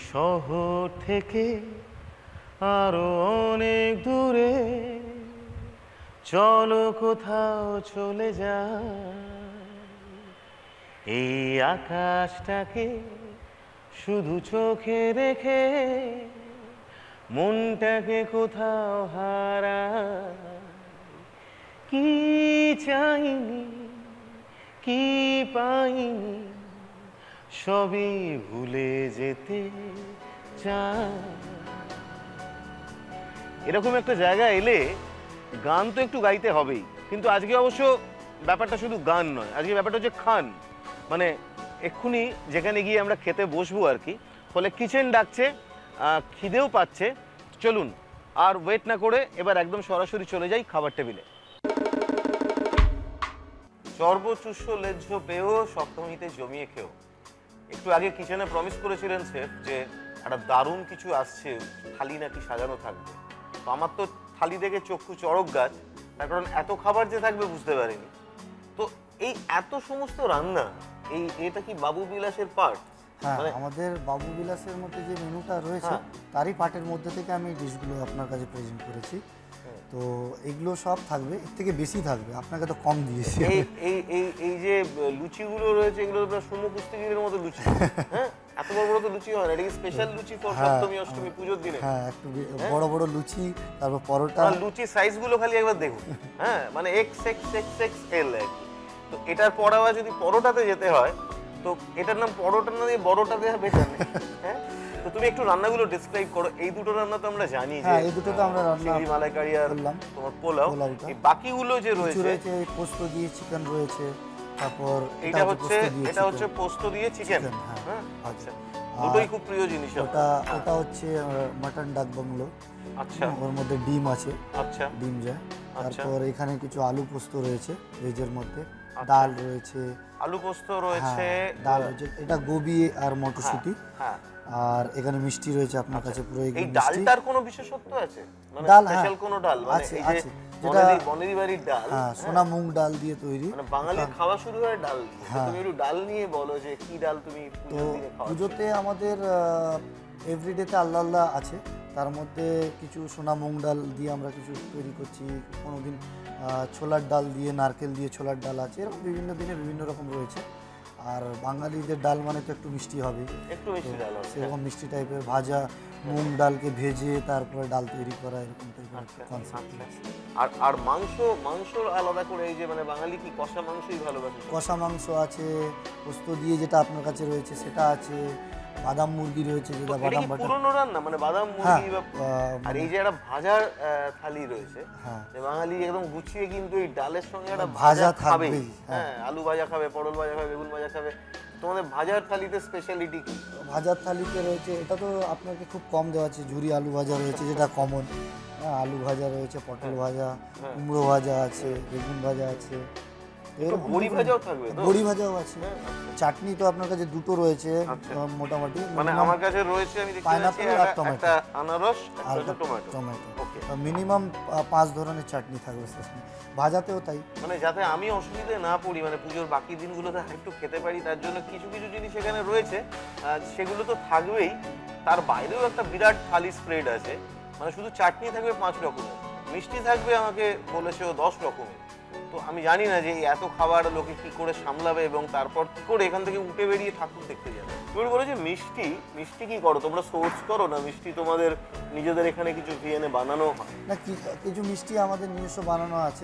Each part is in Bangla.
শহর থেকে আরো অনেক দূরে চলো কোথাও চলে যায়, এই আকাশটাকে শুধু চোখে রেখে মনটাকে কোথাও হারায়। কি চাইনি কি পাইনি সবই ভুলে যেতে চাই। এরকম একটা জায়গায় এলে গান তো একটু গাইতে হবেই, কিন্তু আজকে অবশ্য ব্যাপারটা শুধু গান নয়, আজকে ব্যাপারটা হচ্ছে খান। মানে এক্ষুনি যেখানে গিয়ে আমরা খেতে বসবো আর কি, ফলে কিচেন ডাকছে, খিদেও পাচ্ছে। চলুন আর ওয়েট না করে এবার একদম সরাসরি চলে যাই খাবার টেবিলে। সর্বচুষ্য লেজ্জ পেয়েও সপ্তমীতে জমিয়ে খেও। একটু আগে কিচেনে প্রমিস করেছিলেন শেফ যে একটা দারুণ কিছু আসছে, থালি নাকি সাজানো থাকবে। তো আমার তো থালি দেখে চক্ষু চড়ক গাছ, তার কারণ এত খাবার যে থাকবে বুঝতে পারিনি। তো এই এত সমস্ত রান্না, এটা কি বাবু বিলাসের পার্ট? হ্যাঁ, আমাদের বাবু বিলাসের মধ্যে যে মেনুটা রয়েছে তারই পার্টের মধ্যে থেকে আমি ডিশগুলো আপনার কাছে প্রেজেন্ট করেছি। তো এগুলো সব থাকবে, এর থেকে বেশি থাকবে, আপনাকে তো কম দিয়েছি। এই যে লুচিগুলো রয়েছে, এগুলো তো সুমো কুস্তিগিরের মতো লুচি। হ্যাঁ, এত বড় বড় তো লুচি হয় না, এটা কি স্পেশাল লুচি ফর সপ্তমী অষ্টমী পুজোর দিনে? হ্যাঁ, একটু বড় বড় লুচি, তারপর পরোটা। লুচি সাইজগুলো খালি একবার দেখুন। হ্যাঁ, মানে XXXXL। তো এটার পর আবার যদি পরোটাতে যেতে হয়, তো এটার নাম পরোটা না দিয়ে বড়টা দেওয়া বেটার নেই? হ্যাঁ, তো তুমি একটু রান্নাগুলো ডেসক্রাইব করো। এই দুটো রান্না তো আমরা জানি, যে এই দুটো তো আমরা রান্না চিংড়ি মালাইকারি আর তোমার পোলাও। এই বাকিগুলো যে রয়েছে, পোস্ত দিয়ে চিকেন রয়েছে, তারপর এটা হচ্ছে পোস্ত দিয়ে চিকেন। হ্যাঁ, আচ্ছা, দুটোই খুব প্রিয় জিনিস। ওটা হচ্ছে মাটন ডাক বাংলো। আচ্ছা, ওর মধ্যে ডিম আছে। আচ্ছা, ডিম যায়। তারপর এখানে কিছু আলু পোস্ত রয়েছে ভেজের মধ্যে, ডাল রয়েছে, আলু পোস্ত রয়েছে, ডাল রয়েছে, এটা গোবি আর মটরশুঁটি। আর এখানে মিষ্টি রয়েছে আপনার কাছে পুরো। এই ডালটার কোনো বিশেষত্ব আছে? মানে স্পেশাল কোনো ডাল? মানে এই যে যেটা বনেদি বাড়ির ডাল, সোনা মুগ ডাল দিয়ে তৈরি। মানে বাঙালির খাওয়া শুরু হয় ডাল দিয়ে। তুমি একটু ডাল নিয়ে বলো যে কি ডাল তুমি পুজোর দিনে খাও? পুজোতে আমাদের এভরিডেতে আল্লাহ আল্লাহ আছে, তার মধ্যে কিছু সোনা মুগ ডাল দিয়ে আমরা কিছু তৈরি করছি, কোনোদিন ছোলার ডাল দিয়ে, নারকেল দিয়ে ছোলার ডাল আছে, এরকম বিভিন্ন দিনে বিভিন্ন রকম রয়েছে। আর বাঙালিদের ডাল মানে তো একটু মিষ্টি হবে, একটু মিষ্টি ডাল হবে, সেরকম মিষ্টি টাইপের ভাজা মুগ ডালকে ভেজে তারপরে ডাল তৈরি করা, এরকম টাইপের কনসেপ্ট। আর মাংস আলাদা করে, এই যে মানে বাঙালি কি কষা মাংসই ভালোবাসে? কষা মাংস আছে, পোস্ত দিয়ে যেটা আপনার কাছে রয়েছে সেটা আছে, বাদাম মুরগি রয়েছে, যেটা বাদাম বাটা। পুরনো রান্না মানে বাদাম মুরগি। আর এই যে একটা ভাজার থালি রয়েছে, যে বাঙালি একদম গুছিয়ে কিন্তু এই ডালের সঙ্গে একটা ভাজা খাবে। হ্যাঁ, আলু ভাজা খাবে, পটল ভাজা খাবে, বেগুন ভাজা খাবে। তোমাদের ভাজার থালিতে স্পেশালিটি কি? ভাজার থালিতে রয়েছে, এটা তো আপনাকে খুব কম দেওয়া আছে, ঝুরি আলু ভাজা রয়েছে যেটা কমন। আলু ভাজা রয়েছে, পটল ভাজা, কুমড়ো ভাজা আছে, বেগুন ভাজা আছে, বড়ি ভাজাও থাকবে। বড়ি ভাজাও আছে। চাটনি তো আপনার কাছে দুটো রয়েছে মোটামুটি। মানে আমার কাছে রয়েছে, আমি দেখতে পাচ্ছি একটা আনারস, একটা টমেটো। মিনিমাম 5 ধরনের চাটনি থাকবে ভাজাতেও তাই। মানে যাতে আমি অসুবিধে না পড়ি, মানে পুজোর বাকি দিনগুলোতে একটু খেতে পারি, তার জন্য কিছু কিছু জিনিস এখানে রয়েছে, সেগুলো তো থাকবেই। তার বাইরেও একটা বিরাট থালি স্প্রেড আছে, মানে শুধু চাটনি থাকবে 5 রকমের, মিষ্টি থাকবে আমাকে বলেছে 10 রকমের। তো আমি জানি না যে এত খাবার লোকে কি করে সামলাবে এবং তারপর কি করে এখান থেকে উঠে বেরিয়ে ঠাকুর দেখতে যাবে। তুমি বলো যে মিষ্টি কি করো তোমরা? সোর্স করো না মিষ্টি তোমাদের নিজেদের এখানে কিছু ভিএনে বানানো হয় না? কিছু মিষ্টি আমাদের নিজস্ব বানানো আছে,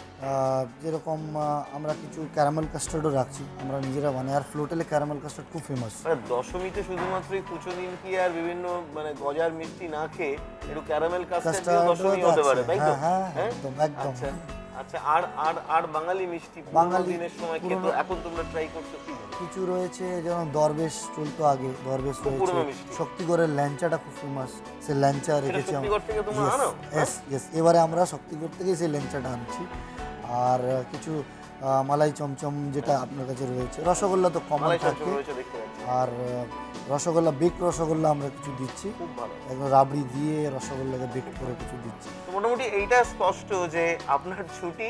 যেরকম আমরা কিছু ক্যারামেল কাস্টার্ডও রাখছি আমরা নিজেরা বানাই। আর ফ্লোটেলে ক্যারামেল কাস্টার্ড খুব ফেমাস। দশমীতে শুধুমাত্র পুজো দিন কি আর বিভিন্ন মানে গজার মিষ্টি না খেয়ে একটু ক্যারামেল কাস্টার্ড দশমী হতে পারে, তাই তো? হ্যাঁ, একদম একদম। আচ্ছা, আর বাঙালি মিষ্টি দিনের সময় খেত, এখন তোমরা ট্রাই করছো কি? কিছু রয়েছে, যেমন দরবেশ চলতো আগে, দরবেশ রয়েছে। শক্তিগড়ের ল্যাংচাটা খুব ফেমাস, সে ল্যাংচা রেখেছি আমরা। এবারে আমরা শক্তিগড় থেকে সেই ল্যাংচাটা আনছি। আর কিছু মালাই চমচম যেটা আপনার কাছে রয়েছে, রসগোল্লা তো কমন থাকে। আর রসগোল্লা, বেক রসগোল্লা আমরা কিছু দিচ্ছি, একদম রাবড়ি দিয়ে রসগোল্লাকে বেক করে কিছু দিচ্ছি। মোটামুটি এইটা স্পষ্ট যে আপনার ছুটি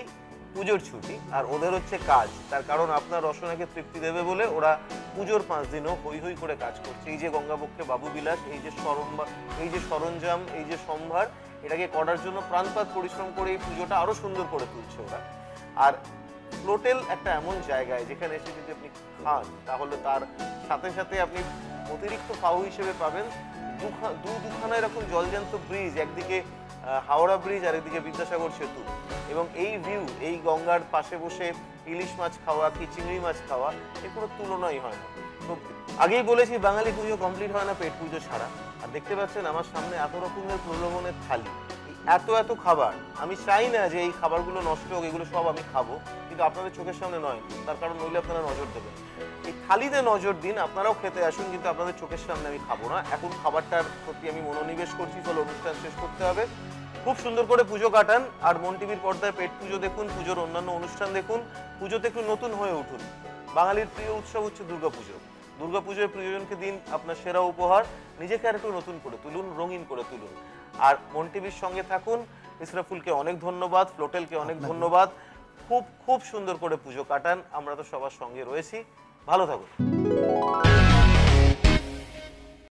পুজোর ছুটি, আর ওদের হচ্ছে কাজ। তার কারণ আপনার রসনাকে তৃপ্তি দেবে বলে ওরা পুজোর 5 দিনও হই হই করে কাজ করছে। এই যে গঙ্গাবক্ষে বাবুবিলাস, এই যে সরঞ্জাম, এই যে সম্ভার, এটাকে করার জন্য প্রাণপাত পরিশ্রম করে এই পুজোটা আরো সুন্দর করে তুলছে ওরা। আর ফ্লোটেল একটা এমন জায়গায় যেখানে এসে যদি আপনি খান তাহলে তার সাথে সাথে আপনি অতিরিক্ত ফাউ হিসেবে পাবেন দুখানা এরকম জলজান্ত ব্রিজ, একদিকে হাওড়া ব্রিজ আর একদিকে বিদ্যাসাগর সেতু, এবং এই ভিউ, এই গঙ্গার পাশে বসে ইলিশ মাছ খাওয়া কি চিংড়ি মাছ খাওয়া, এর কোনো তুলনাই হয় না। তো আগেই বলেছি বাঙালি পুজো কমপ্লিট হয় না পেট পুজো ছাড়া। আর দেখতে পাচ্ছেন আমার সামনে এত রকমের প্রলোভনের থালি, এত এত খাবার। আমি চাই না যে এই খাবারগুলো নষ্ট হোক, এগুলো সব আমি খাবো, কিন্তু আপনাদের চোখের সামনে নয়, তার কারণ নইলে আপনারা নজর দেবেন। এই থালিতে নজর দিন, আপনারাও খেতে আসুন, কিন্তু আপনাদের চোখের সামনে আমি খাবো না। এখন খাবারটার প্রতি আমি মনোনিবেশ করছি, ফলে অনুষ্ঠান শেষ করতে হবে। খুব সুন্দর করে পুজো কাটান, আর মন টিভির পর্দায় পেট পুজো দেখুন, পুজোর অন্যান্য অনুষ্ঠান দেখুন, পুজোতে একটু নতুন হয়ে উঠুন। বাঙালির প্রিয় উৎসব হচ্ছে দুর্গাপুজো। দুর্গাপুজোয় প্রিয়জনকে দিন আপনার সেরা উপহার, নিজেকে আর একটু নতুন করে তুলুন, রঙিন করে তুলুন। আর মন টিভির সঙ্গে থাকুন। ইসরাফুলকে অনেক ধন্যবাদ, ফ্লোটেলকে অনেক ধন্যবাদ। খুব খুব সুন্দর করে পুজো কাটান, আমরা তো সবার সঙ্গে রয়েছি। ভালো থাকুন।